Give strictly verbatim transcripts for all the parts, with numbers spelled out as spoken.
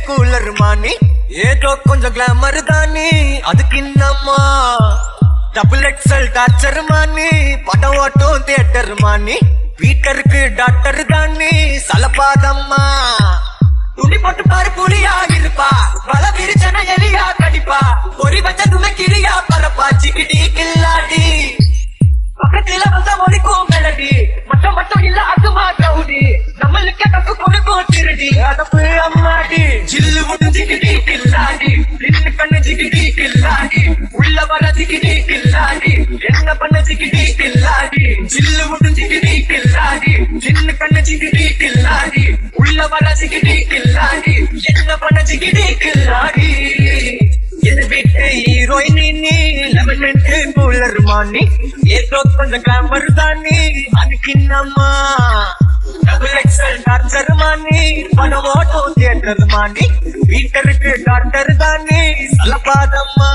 cooler மானி ஏதோ கொஞ்சம் glamour தானி அதுக்கு என்னம்மா டபுள் எக்ஸல் டார்ச்சர் மானி படம் ஓட்டும் தியேட்டர் மானி வீட்டருக்கு டாக்டர் தானி சலபாதம்மா துணி போட்டு பாரு புலியா இருப்பா வள விரிச்சன எலியா கடிப்பா பொறி வச்ச துணை கிளியா பரப்பா சிக்கிடி கில்லாடி பக்கத்துல வந்த மொழிக்கும் மெலடி மட்டும் மட்டும் இல்ல அதுமா கவுடி நம்மளுக்கு கக்கு கொடுக்கும் திருடி அதப்பு அம்மாடி ஜில்லு முடிஞ்சுக்கிடி கில்லாடி நின்னு கண்ணு ஜிக்கிடி கில்லாடி உள்ள வர ஜிக்கிடி கில்லாடி என்ன பண்ண ஜிக்கிடி கில்லாடி ஜில்லு முடிஞ்சுக்கிடி கில்லாடி நின்னு கண்ணு ஜிக்கிடி கில்லாடி உள்ள வர ஜிக்கிடி கில்லாடி என்ன பண்ண ஜிக்கிடி கில்லாடி எது வீட்டு ஹீரோயின் நீ லெமன் மின்ட் கூலர் மானி ஏதோ கொஞ்சம் கிளாமர் தானி அதுக்கு என்னம்மா டபுள் எக்ஸல் டார்ச்சர் மானி பணம் ஓட்டும் தியேட்டர் மானி வீட்டருக்கு டாக்டர் தானி சலபாதம்மா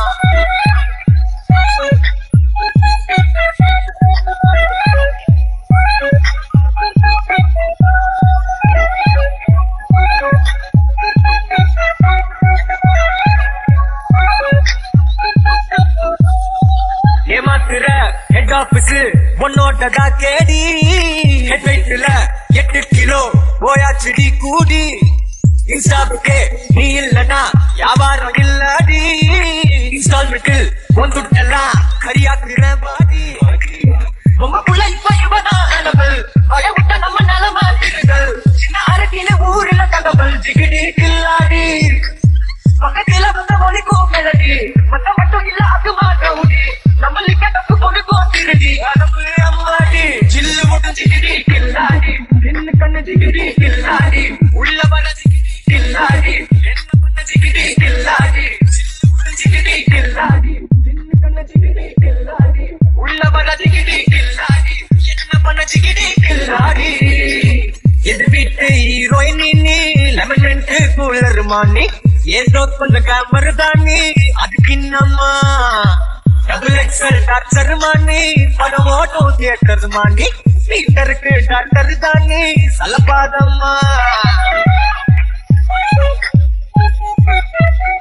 ஏமாத்துற ஹெட் ஆபீஸ் ஒன்னோட்டதா கேடி ஹெட் வெயிட்ல எட்டு கிலோ போயாச்சுடி கூடி இன்ஸ்டாவுக்கு நீ இல்லனா வியாபாரம் இல்லாடி இன்ஸ்டால்மெண்ட்டில் வந்துட்டெல்லாம் கரியாக்குற பாடி உங்களுக்குள்ள இப்ப இவனா அனபல் பய விட்ட நம்ம நிலமா திருகள் சின்ன அரட்டின ஊரில் தகவல் ஜிகிடி கில்லாடி பக்கத்துல வந்த மொழிக்கும் மெலடி மத்த மட்டும் இல்ல அதுமா கவுடி நம்மளுக்கு கக்கு கொடுக்கும் திருடி அதப்பு அம்மாடி ஜில்லு மட்டும் ஜிகிடி கில்லாடி நின்னு கண்ணு ஜிகிடி கில்லாடி உள்ள வர ஜிகிடி கில்லாடி என்ன பண்ண ஜிகிடி கில்லாடி ஜில்லு மட்டும் ஜிகிடி கில்லாடி நின்னு கண்ணு ஜிகிடி கில்லாடி உள்ள வர ஜிகிடி கில்லாடி என்ன பண்ண ஜிகிடி கில்லாடி எது வீட்டு ஹீரோயின் நீ லெமன் மின்ட் கூலர் மானி ஏதோ கொஞ்சம் கிளாமர் தானி அதுக்கு என்னம்மா டபுள் எக்ஸல் டார்ச்சர் மானி படம் ஓட்டும் தியேட்டர் மானி வீட்டருக்கு டாக்டர் தானி சலபாதம்மா